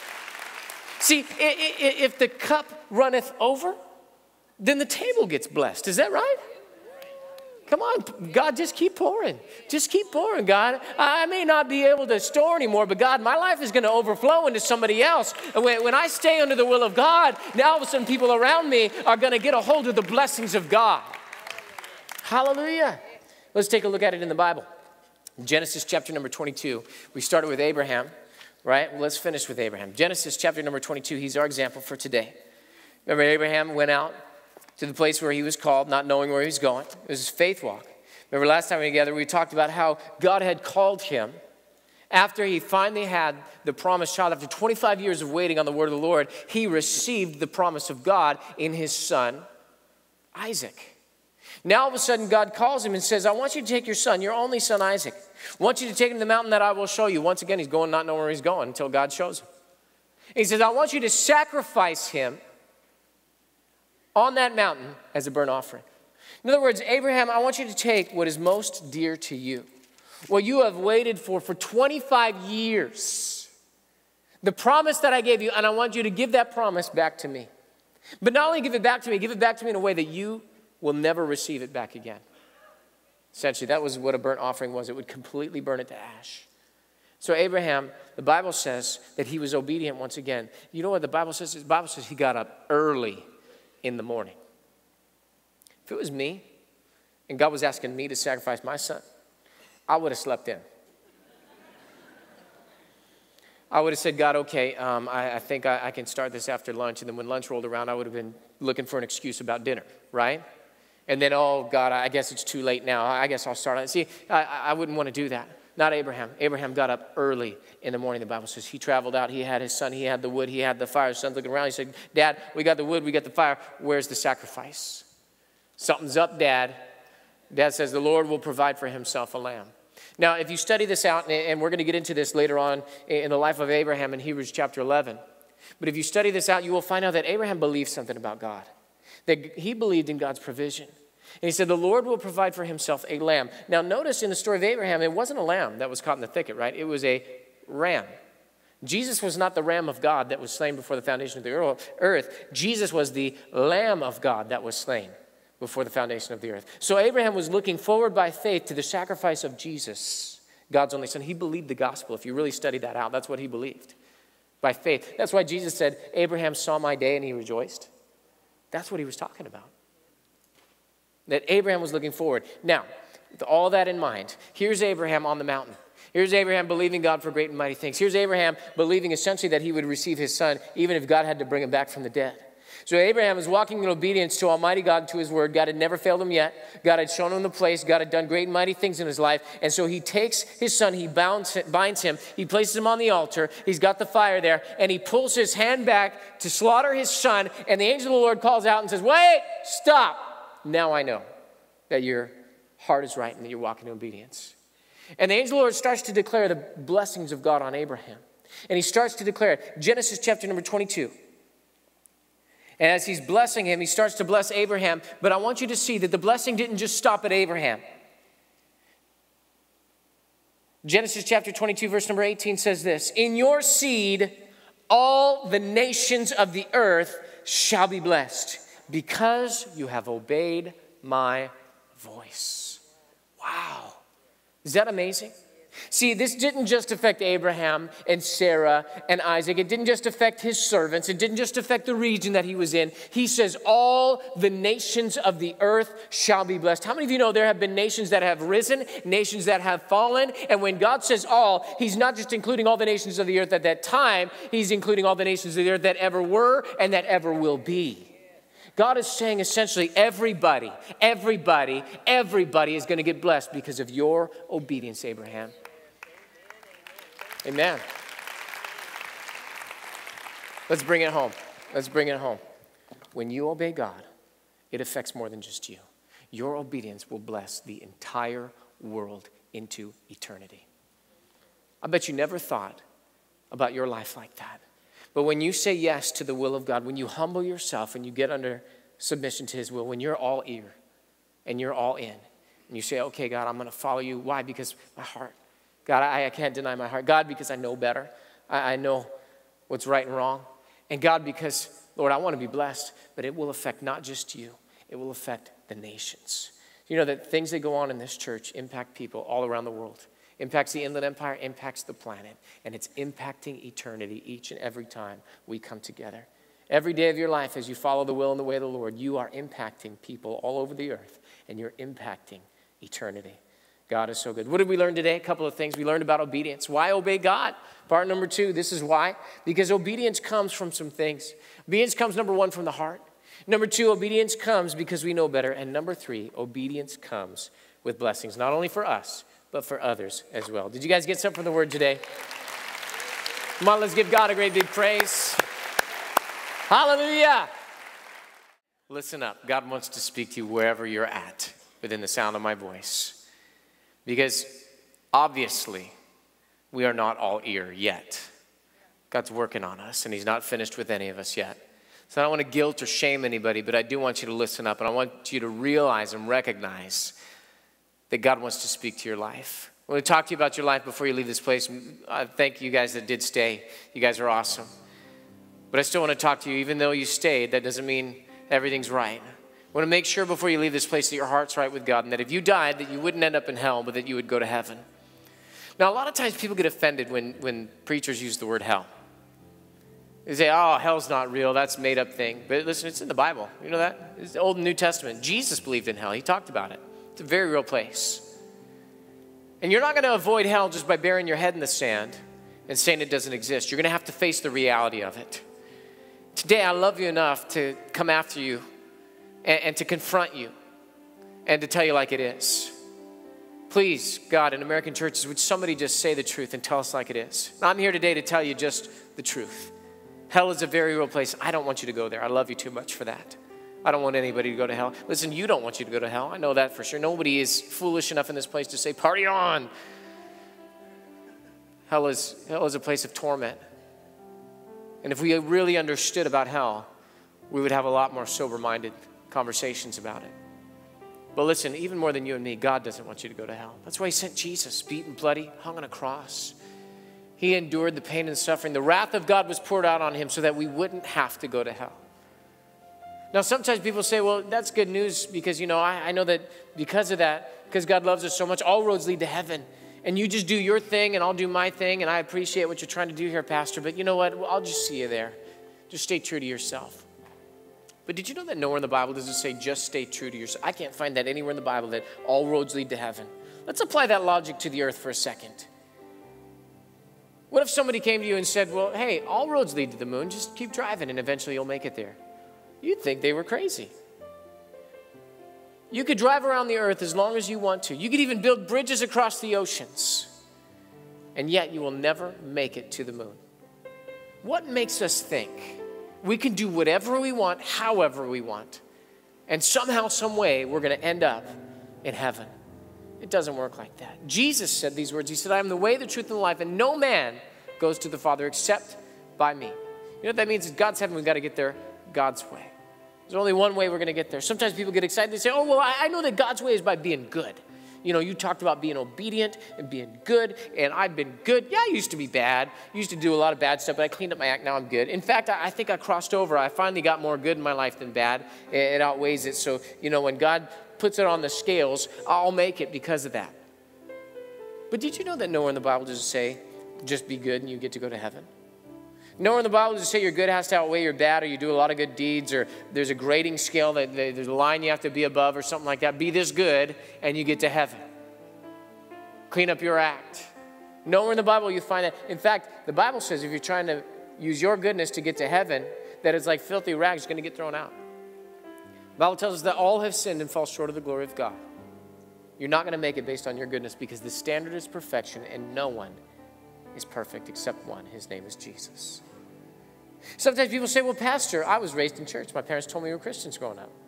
See, if the cup runneth over, then the table gets blessed. Is that right? Come on, God, just keep pouring. Just keep pouring, God. I may not be able to store anymore, but God, my life is going to overflow into somebody else. And when I stay under the will of God, now all of a sudden people around me are going to get a hold of the blessings of God. Hallelujah. Let's take a look at it in the Bible. Genesis chapter number 22. We started with Abraham, right? Well, let's finish with Abraham. Genesis chapter number 22. He's our example for today. Remember, Abraham went out to the place where he was called, not knowing where he was going. It was his faith walk. Remember, last time we were together, we talked about how God had called him after he finally had the promised child. After 25 years of waiting on the word of the Lord, he received the promise of God in his son, Isaac. Now, all of a sudden, God calls him and says, I want you to take your son, your only son, Isaac. I want you to take him to the mountain that I will show you. Once again, he's going, not knowing where he's going until God shows him. He says, I want you to sacrifice him on that mountain as a burnt offering. In other words, Abraham, I want you to take what is most dear to you, what you have waited for 25 years, the promise that I gave you, and I want you to give that promise back to me. But not only give it back to me in a way that you will never receive it back again. Essentially, that was what a burnt offering was. It would completely burn it to ash. So Abraham, the Bible says that he was obedient once again. You know what the Bible says? The Bible says he got up early in the morning. If it was me and God was asking me to sacrifice my son, I would have slept in. I would have said, God, okay, I think I can start this after lunch. And then when lunch rolled around, I would have been looking for an excuse about dinner, right? And then, oh, God, I guess it's too late now. I guess I'll start on it. See, I wouldn't want to do that. Not Abraham. Abraham got up early in the morning. The Bible says he traveled out. He had his son. He had the wood. He had the fire. His son's looking around. He said, Dad, we got the wood. We got the fire. Where's the sacrifice? Something's up, Dad. Dad says the Lord will provide for himself a lamb. Now, if you study this out, and we're going to get into this later on in the life of Abraham in Hebrews chapter 11. But if you study this out, you will find out that Abraham believed something about God. That he believed in God's provision. And he said, the Lord will provide for himself a lamb. Now, notice in the story of Abraham, it wasn't a lamb that was caught in the thicket, right? It was a ram. Jesus was not the ram of God that was slain before the foundation of the earth. Jesus was the Lamb of God that was slain before the foundation of the earth. So Abraham was looking forward by faith to the sacrifice of Jesus, God's only son. He believed the gospel. If you really study that out, that's what he believed. By faith. That's why Jesus said, Abraham saw my day and he rejoiced. That's what he was talking about. That Abraham was looking forward. Now, with all that in mind, here's Abraham on the mountain. Here's Abraham believing God for great and mighty things. Here's Abraham believing essentially that he would receive his son, even if God had to bring him back from the dead. So Abraham is walking in obedience to Almighty God and to his word. God had never failed him yet. God had shown him the place. God had done great and mighty things in his life. And so he takes his son, he binds him, he places him on the altar. He's got the fire there, and he pulls his hand back to slaughter his son. And the angel of the Lord calls out and says, wait, stop. Now I know that your heart is right and that you're walking in obedience. And the angel of the Lord starts to declare the blessings of God on Abraham. And he starts to declare it. Genesis chapter number 22. And as he's blessing him, he starts to bless Abraham. But I want you to see that the blessing didn't just stop at Abraham. Genesis chapter 22, verse number 18 says this, in your seed, all the nations of the earth shall be blessed, because you have obeyed my voice. Wow. Is that amazing? See, this didn't just affect Abraham and Sarah and Isaac. It didn't just affect his servants. It didn't just affect the region that he was in. He says, all the nations of the earth shall be blessed. How many of you know there have been nations that have risen, nations that have fallen? And when God says all, he's not just including all the nations of the earth at that time. He's including all the nations of the earth that ever were and that ever will be. God is saying essentially everybody is going to get blessed because of your obedience, Abraham. Amen. Let's bring it home. Let's bring it home. When you obey God, it affects more than just you. Your obedience will bless the entire world into eternity. I bet you never thought about your life like that. But when you say yes to the will of God, when you humble yourself and you get under submission to his will, when you're all ear and you're all in, and you say, okay, God, I'm going to follow you. Why? Because my heart. God, I can't deny my heart. God, because I know better. I know what's right and wrong. And God, because, Lord, I want to be blessed, but it will affect not just you. It will affect the nations. You know that things that go on in this church impact people all around the world. Impacts the Inland Empire, impacts the planet, and it's impacting eternity each and every time we come together. Every day of your life, as you follow the will and the way of the Lord, you are impacting people all over the earth, and you're impacting eternity. God is so good. What did we learn today? A couple of things. We learned about obedience. Why obey God? Part number 2, this is why. Because obedience comes from some things. Obedience comes, number 1, from the heart. Number 2, obedience comes because we know better. And number 3, obedience comes with blessings, not only for us, but for others as well. Did you guys get something from the word today? Come on, let's give God a great big praise. Hallelujah. Listen up. God wants to speak to you wherever you're at within the sound of my voice. Because obviously, we are not all ear yet. God's working on us, and he's not finished with any of us yet. So I don't want to guilt or shame anybody, but I do want you to listen up, and I want you to realize and recognize that God wants to speak to your life. I want to talk to you about your life before you leave this place. I thank you guys that did stay. You guys are awesome. But I still want to talk to you. Even though you stayed, that doesn't mean everything's right. I want to make sure before you leave this place that your heart's right with God, and that if you died, that you wouldn't end up in hell, but that you would go to heaven. Now, a lot of times people get offended when preachers use the word hell. They say, oh, hell's not real. That's a made-up thing. But listen, it's in the Bible. You know that? It's the Old and New Testament. Jesus believed in hell. He talked about it. It's a very real place. And you're not going to avoid hell just by burying your head in the sand and saying it doesn't exist. You're going to have to face the reality of it. Today, I love you enough to come after you and to confront you and to tell you like it is. Please, God, in American churches, would somebody just say the truth and tell us like it is? I'm here today to tell you just the truth. Hell is a very real place. I don't want you to go there. I love you too much for that. I don't want anybody to go to hell. Listen, you don't want you to go to hell. I know that for sure. Nobody is foolish enough in this place to say, party on. Hell is a place of torment. And if we really understood about hell, we would have a lot more sober-minded conversations about it. But listen, even more than you and me, God doesn't want you to go to hell. That's why he sent Jesus, beaten, bloody, hung on a cross. He endured the pain and suffering. The wrath of God was poured out on him so that we wouldn't have to go to hell. Now, sometimes people say, well, that's good news because, I know that because of that, because God loves us so much, all roads lead to heaven. And you just do your thing and I'll do my thing, and I appreciate what you're trying to do here, Pastor, but you know what? I'll just see you there. Just stay true to yourself. But did you know that nowhere in the Bible does it say just stay true to yourself? I can't find that anywhere in the Bible that all roads lead to heaven. Let's apply that logic to the earth for a second. What if somebody came to you and said, well, hey, all roads lead to the moon. Just keep driving and eventually you'll make it there. You'd think they were crazy. You could drive around the earth as long as you want to. You could even build bridges across the oceans. And yet you will never make it to the moon. What makes us think we can do whatever we want, however we want, and somehow, some way, we're going to end up in heaven? It doesn't work like that. Jesus said these words. He said, I am the way, the truth, and the life, and no man goes to the Father except by me. You know what that means? In God's heaven, we've got to get there God's way. There's only one way we're going to get there. Sometimes people get excited. They say, oh, well, I know that God's way is by being good. You know, you talked about being obedient and being good, and I've been good. Yeah, I used to be bad. Used to do a lot of bad stuff, but I cleaned up my act. Now I'm good. In fact, I think I crossed over. I finally got more good in my life than bad. It outweighs it. So, you know, when God puts it on the scales, I'll make it because of that. But did you know that nowhere in the Bible does it say, just be good and you get to go to heaven? Nowhere in the Bible does it say your good has to outweigh your bad, or you do a lot of good deeds, or there's a grading scale, that there's a line you have to be above or something like that. Be this good and you get to heaven. Clean up your act. Nowhere in the Bible you find that. In fact, the Bible says if you're trying to use your goodness to get to heaven, that it's like filthy rags, going to get thrown out. The Bible tells us that all have sinned and fall short of the glory of God. You're not going to make it based on your goodness, because the standard is perfection, and no one is perfect except one. His name is Jesus. Sometimes people say, well, Pastor, I was raised in church. My parents told me we were Christians growing up.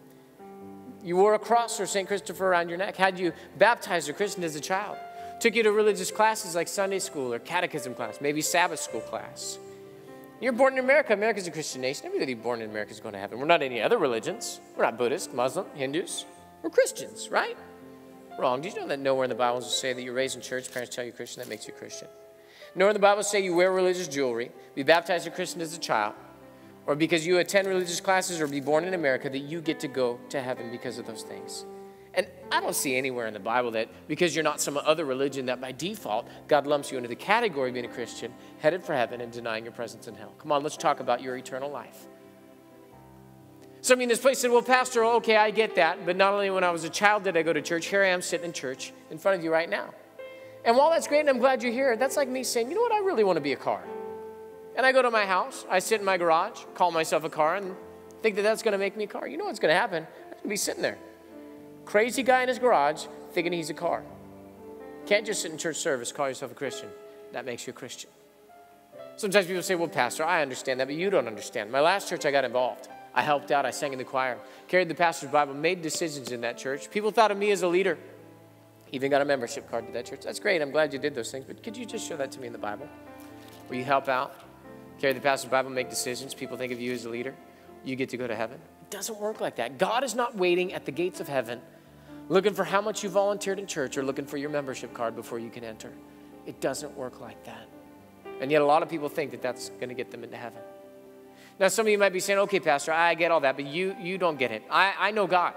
You wore a cross or St. Christopher around your neck. Had you baptized or christened as a child. Took you to religious classes like Sunday school or catechism class, maybe Sabbath school class. You're born in America. America's a Christian nation. Everybody born in America is going to heaven. We're not any other religions. We're not Buddhist, Muslim, Hindus. We're Christians, right? Wrong. Did you know that nowhere in the Bible does it say that you're raised in church, parents tell you Christian, that makes you a Christian? Nor in the Bible say you wear religious jewelry, be baptized or christened as a child, or because you attend religious classes or be born in America that you get to go to heaven because of those things. And I don't see anywhere in the Bible that because you're not some other religion that by default God lumps you into the category of being a Christian, headed for heaven and denying your presence in hell. Come on, let's talk about your eternal life. Somebody in this place said, well, Pastor, okay, I get that, but not only when I was a child did I go to church, here I am sitting in church in front of you right now. And while that's great and I'm glad you're here, that's like me saying, you know what, I really want to be a car. And I go to my house, I sit in my garage, call myself a car, and think that that's going to make me a car. You know what's going to happen? I'm going to be sitting there. Crazy guy in his garage thinking he's a car. Can't just sit in church service, call yourself a Christian. That makes you a Christian. Sometimes people say, well, Pastor, I understand that, but you don't understand. My last church, I got involved. I helped out, I sang in the choir, carried the pastor's Bible, made decisions in that church. People thought of me as a leader. Even got a membership card to that church. That's great. I'm glad you did those things. But could you just show that to me in the Bible? Where you help out, carry the pastor's Bible, make decisions. People think of you as a leader. You get to go to heaven. It doesn't work like that. God is not waiting at the gates of heaven looking for how much you volunteered in church or looking for your membership card before you can enter. It doesn't work like that. And yet a lot of people think that that's going to get them into heaven. Now, some of you might be saying, okay, Pastor, I get all that, but you don't get it. I know God.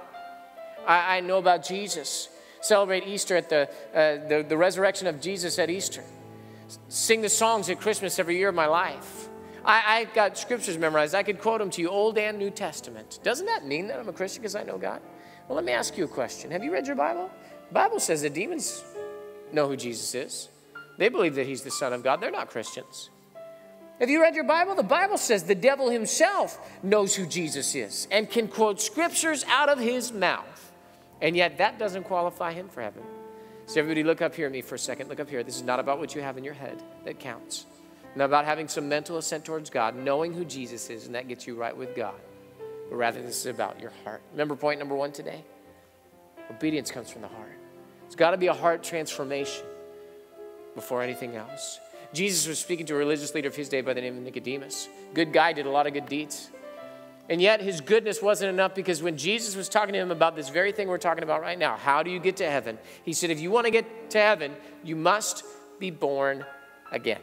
I know about Jesus. Celebrate Easter at the resurrection of Jesus at Easter. Sing the songs at Christmas every year of my life. I've got scriptures memorized. I could quote them to you, Old and New Testament. Doesn't that mean that I'm a Christian because I know God? Well, let me ask you a question. Have you read your Bible? The Bible says that demons know who Jesus is. They believe that he's the Son of God. They're not Christians. Have you read your Bible? The Bible says the devil himself knows who Jesus is and can quote scriptures out of his mouth. And yet that doesn't qualify him for heaven. So everybody look up here at me for a second. Look up here. This is not about what you have in your head that counts. Not about having some mental assent towards God, knowing who Jesus is, and that gets you right with God. But rather, this is about your heart. Remember point number 1 today? Obedience comes from the heart. It's got to be a heart transformation before anything else. Jesus was speaking to a religious leader of his day by the name of Nicodemus. Good guy, did a lot of good deeds. And yet his goodness wasn't enough, because when Jesus was talking to him about this very thing we're talking about right now, how do you get to heaven? He said, if you want to get to heaven, you must be born again.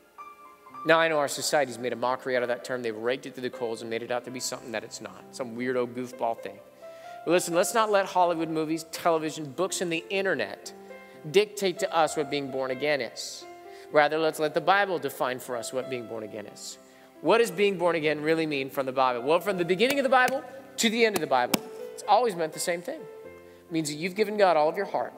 Now, I know our society's made a mockery out of that term. They've raked it through the coals and made it out to be something that it's not, some weirdo goofball thing. But listen, let's not let Hollywood movies, television, books, and the internet dictate to us what being born again is. Rather, let's let the Bible define for us what being born again is. What does being born again really mean from the Bible? Well, from the beginning of the Bible to the end of the Bible, it's always meant the same thing. It means that you've given God all of your heart,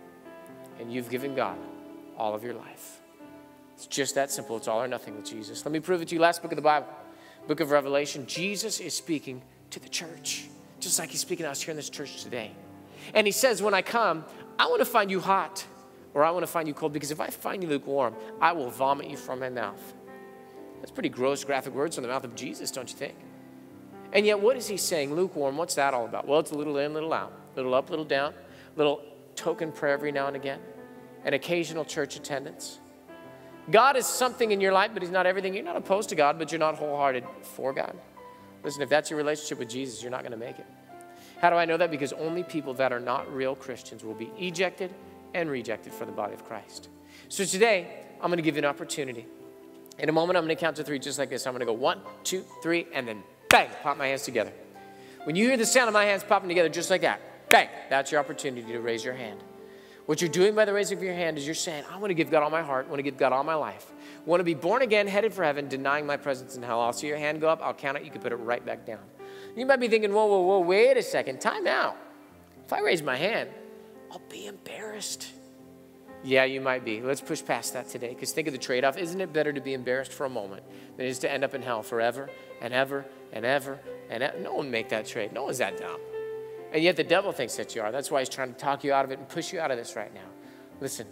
and you've given God all of your life. It's just that simple. It's all or nothing with Jesus. Let me prove it to you. Last book of the Bible, book of Revelation. Jesus is speaking to the church, just like he's speaking to us here in this church today. And he says, when I come, I want to find you hot, or I want to find you cold, because if I find you lukewarm, I will vomit you from my mouth. That's pretty gross, graphic words from the mouth of Jesus, don't you think? And yet, what is he saying? Lukewarm, what's that all about? Well, it's a little in, little out, little up, little down, little token prayer every now and again, an occasional church attendance. God is something in your life, but he's not everything. You're not opposed to God, but you're not wholehearted for God. Listen, if that's your relationship with Jesus, you're not going to make it. How do I know that? Because only people that are not real Christians will be ejected and rejected for the body of Christ. So today, I'm going to give you an opportunity. In a moment, I'm going to count to 3 just like this. I'm going to go 1, 2, 3, and then bang, pop my hands together. When you hear the sound of my hands popping together just like that, bang, that's your opportunity to raise your hand. What you're doing by the raising of your hand is you're saying, I want to give God all my heart. I want to give God all my life. I want to be born again, headed for heaven, denying my presence in hell. I'll see your hand go up. I'll count it. You can put it right back down. You might be thinking, whoa, whoa, whoa, wait a second. Time out. If I raise my hand, I'll be embarrassed. Yeah, you might be. Let's push past that today, because think of the trade-off. Isn't it better to be embarrassed for a moment than it is to end up in hell forever and ever and ever and ever? No one make that trade. No one's that dumb. And yet the devil thinks that you are. That's why he's trying to talk you out of it and push you out of this right now. Listen,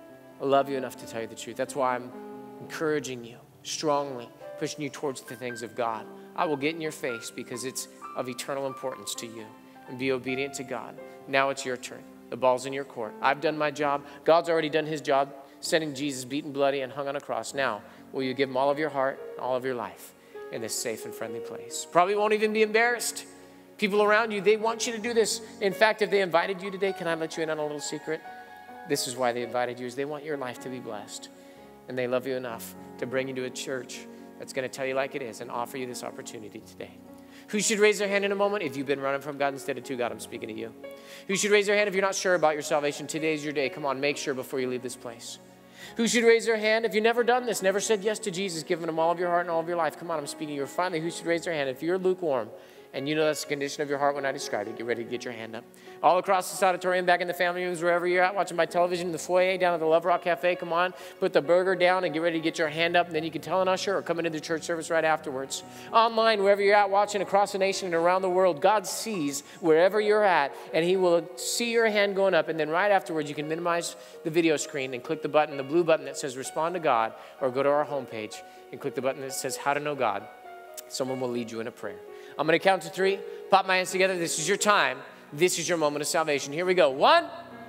I love you enough to tell you the truth. That's why I'm encouraging you strongly, pushing you towards the things of God. I will get in your face because it's of eternal importance to you. And be obedient to God. Now it's your turn. The ball's in your court. I've done my job. God's already done his job, sending Jesus beaten, bloody, and hung on a cross. Now, will you give him all of your heart, all of your life in this safe and friendly place? Probably won't even be embarrassed. People around you, they want you to do this. In fact, if they invited you today, can I let you in on a little secret? This is why they invited you, is they want your life to be blessed. And they love you enough to bring you to a church that's going to tell you like it is and offer you this opportunity today. Who should raise their hand in a moment? If you've been running from God instead of to God, I'm speaking to you. Who should raise their hand if you're not sure about your salvation? Today's your day. Come on, make sure before you leave this place. Who should raise their hand if you've never done this, never said yes to Jesus, giving him all of your heart and all of your life? Come on, I'm speaking to you. Finally, who should raise their hand? If you're lukewarm, and you know that's the condition of your heart when I described it, get ready to get your hand up. All across this auditorium, back in the family rooms, wherever you're at, watching by television, in the foyer, down at the Love Rock Cafe, come on, put the burger down and get ready to get your hand up, and then you can tell an usher or come into the church service right afterwards. Online, wherever you're at, watching across the nation and around the world, God sees wherever you're at, and he will see your hand going up, and then right afterwards, you can minimize the video screen and click the button, the blue button that says Respond to God, or go to our homepage and click the button that says How to Know God. Someone will lead you in a prayer. I'm going to count to 3. Pop my hands together. This is your time. This is your moment of salvation. Here we go. 1,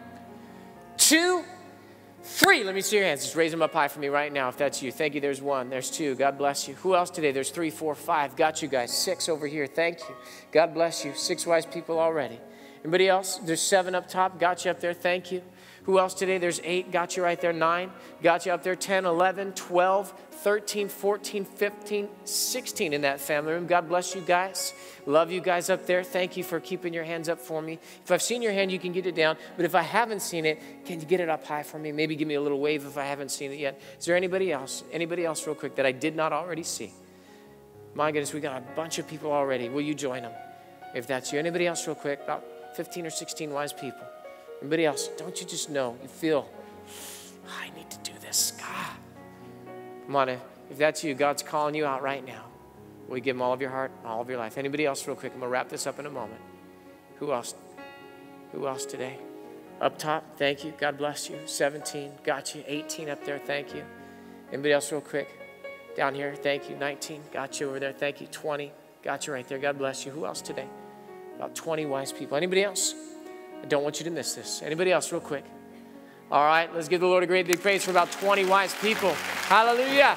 2, 3. Let me see your hands. Just raise them up high for me right now if that's you. Thank you. There's 1. There's 2. God bless you. Who else today? There's 3, 4, 5. Got you guys. 6 over here. Thank you. God bless you. 6 wise people already. Anybody else? There's 7 up top. Got you up there. Thank you. Who else today? There's 8. Got you right there. 9. Got you up there. 10, 11, 12, 13, 14, 15, 16 in that family room. God bless you guys. Love you guys up there. Thank you for keeping your hands up for me. If I've seen your hand, you can get it down. But if I haven't seen it, can you get it up high for me? Maybe give me a little wave if I haven't seen it yet. Is there anybody else? Anybody else real quick that I did not already see? My goodness, we got a bunch of people already. Will you join them? If that's you. Anybody else real quick? About 15 or 16 wise people. Anybody else? Don't you just know? You feel, I need to do this. God. Come on, if that's you, God's calling you out right now. Will you give him all of your heart, all of your life? Anybody else real quick? I'm going to wrap this up in a moment. Who else? Who else today? Up top, thank you. God bless you. 17, got you. 18 up there, thank you. Anybody else real quick? Down here, thank you. 19, got you over there, thank you. 20, got you right there. God bless you. Who else today? About 20 wise people. Anybody else? I don't want you to miss this. Anybody else real quick? All right, let's give the Lord a great big praise for about 20 wise people. Hallelujah.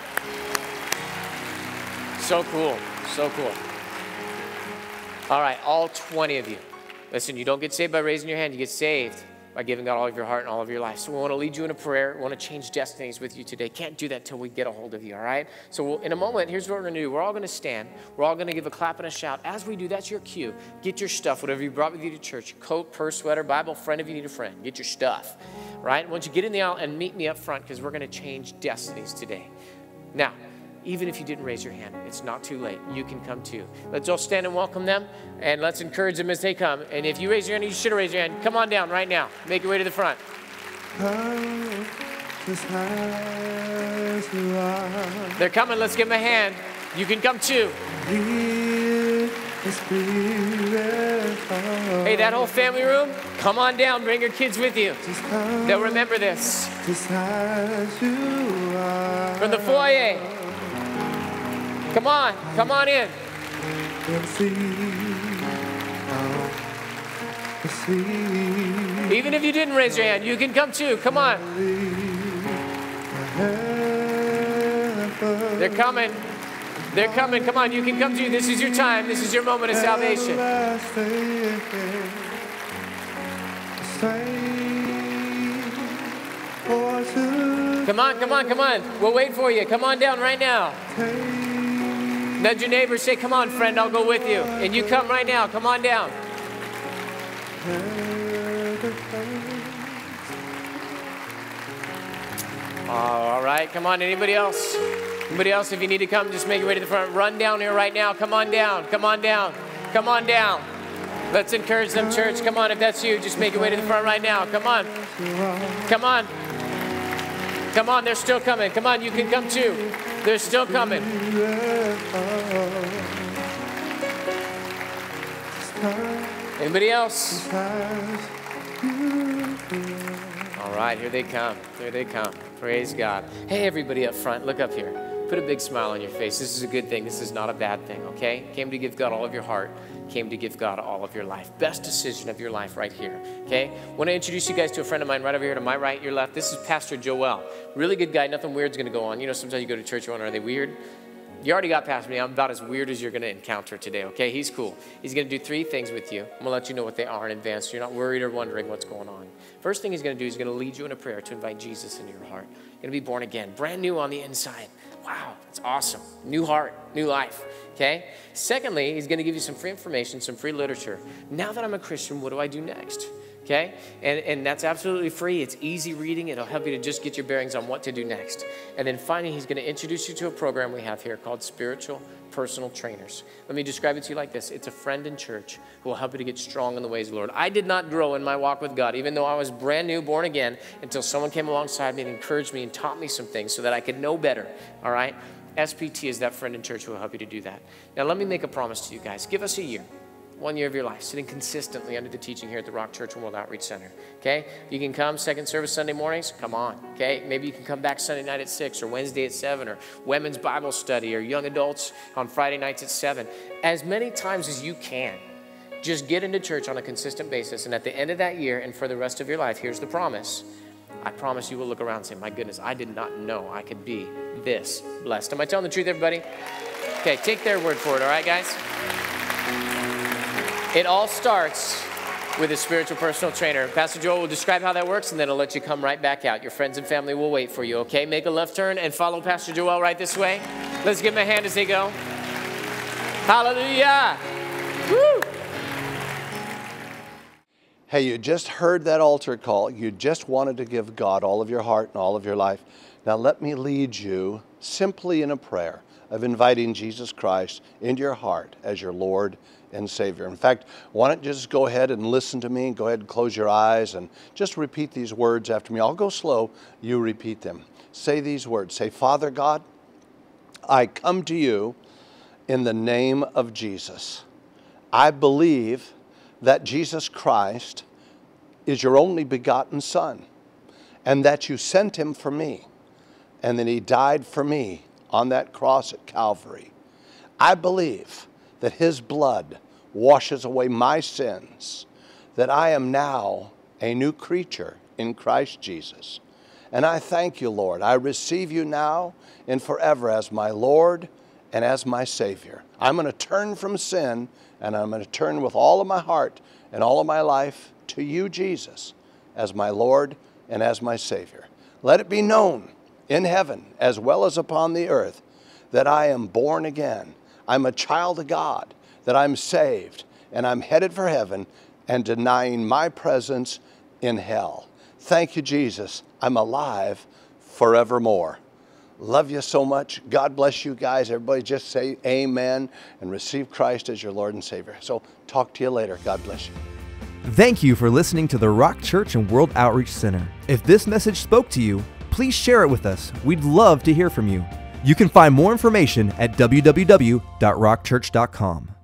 So cool, so cool. All right, all 20 of you. Listen, you don't get saved by raising your hand. You get saved by giving God all of your heart and all of your life. So we want to lead you in a prayer. We want to change destinies with you today. Can't do that till we get a hold of you, all right? So in a moment, here's what we're going to do. We're all going to stand. We're all going to give a clap and a shout. As we do, that's your cue. Get your stuff, whatever you brought with you to church. Coat, purse, sweater, Bible, friend if you need a friend. Get your stuff, right? Once you get in the aisle and meet me up front, because we're going to change destinies today. Now, even if you didn't raise your hand, it's not too late. You can come too. Let's all stand and welcome them, and let's encourage them as they come. And if you raise your hand, you should have raised your hand. Come on down right now. Make your way to the front. They're coming. Let's give them a hand. You can come too. Hey, that whole family room, come on down. Bring your kids with you. They'll remember this. From the foyer. Come on in. Even if you didn't raise your hand, you can come too. Come on. They're coming. They're coming. Come on, you can come too. This is your time. This is your moment of salvation. Come on, come on, come on. We'll wait for you. Come on down right now. Nudge your neighbor. Say, come on, friend. I'll go with you. And you come right now. Come on down. All right. Come on. Anybody else? Anybody else? If you need to come, just make your way to the front. Run down here right now. Come on down. Come on down. Come on down. Let's encourage them, church. Come on. If that's you, just make your way to the front right now. Come on. Come on. Come on. They're still coming. Come on. You can come too. They're still coming. Anybody else? All right, here they come. Here they come. Praise God. Hey, everybody up front, look up here. Put a big smile on your face. This is a good thing. This is not a bad thing, okay? Came to give God all of your heart. Came to give God all of your life. Best decision of your life right here, okay? I want to introduce you guys to a friend of mine right over here to my right, your left. This is Pastor Joel. Really good guy. Nothing weird's going to go on. You know, sometimes you go to church, you wonder, are they weird? You already got past me. I'm about as weird as you're going to encounter today, okay? He's cool. He's going to do 3 things with you. I'm going to let you know what they are in advance so you're not worried or wondering what's going on. First thing he's going to do is he's going to lead you in a prayer to invite Jesus into your heart. You're going to be born again, brand new on the inside. Wow, that's awesome. New heart, new life, okay? Secondly, he's going to give you some free information, some free literature. Now that I'm a Christian, what do I do next? Okay? And that's absolutely free. It's easy reading. It'll help you to just get your bearings on what to do next. And then finally, he's going to introduce you to a program we have here called Spiritual Personal Trainers. Let me describe it to you like this. It's a friend in church who will help you to get strong in the ways of the Lord. I did not grow in my walk with God, even though I was brand new, born again, until someone came alongside me and encouraged me and taught me some things so that I could know better, all right? SPT is that friend in church who will help you to do that. Now, let me make a promise to you guys. Give us a year. 1 year of your life, sitting consistently under the teaching here at the Rock Church and World Outreach Center, okay? You can come second service Sunday mornings, come on, okay? Maybe you can come back Sunday night at 6 or Wednesday at 7 or women's Bible study or young adults on Friday nights at 7. As many times as you can, just get into church on a consistent basis. And at the end of that year and for the rest of your life, here's the promise. I promise you will look around and say, my goodness, I did not know I could be this blessed. Am I telling the truth, everybody? Okay, take their word for it, all right, guys? It all starts with a spiritual personal trainer. Pastor Joel will describe how that works, and then I'll let you come right back out. Your friends and family will wait for you, okay? Make a left turn and follow Pastor Joel right this way. Let's give him a hand as they go. Hallelujah. Woo! Hey, you just heard that altar call. You just wanted to give God all of your heart and all of your life. Now let me lead you simply in a prayer of inviting Jesus Christ into your heart as your Lord and Savior. In fact, why don't you just go ahead and listen to me? Go ahead and close your eyes and just repeat these words after me. I'll go slow. You repeat them. Say these words. Say, Father God, I come to you in the name of Jesus. I believe that Jesus Christ is your only begotten Son and that you sent him for me and that he died for me on that cross at Calvary. I believe that his blood washes away my sins, that I am now a new creature in Christ Jesus. And I thank you, Lord. I receive you now and forever as my Lord and as my Savior. I'm going to turn from sin, and I'm going to turn with all of my heart and all of my life to you, Jesus, as my Lord and as my Savior. Let it be known in heaven as well as upon the earth that I am born again. I'm a child of God, that I'm saved, and I'm headed for heaven and denying my presence in hell. Thank you, Jesus. I'm alive forevermore. Love you so much. God bless you guys. Everybody just say amen and receive Christ as your Lord and Savior. So talk to you later. God bless you. Thank you for listening to the Rock Church and World Outreach Center. If this message spoke to you, please share it with us. We'd love to hear from you. You can find more information at www.rockchurch.com.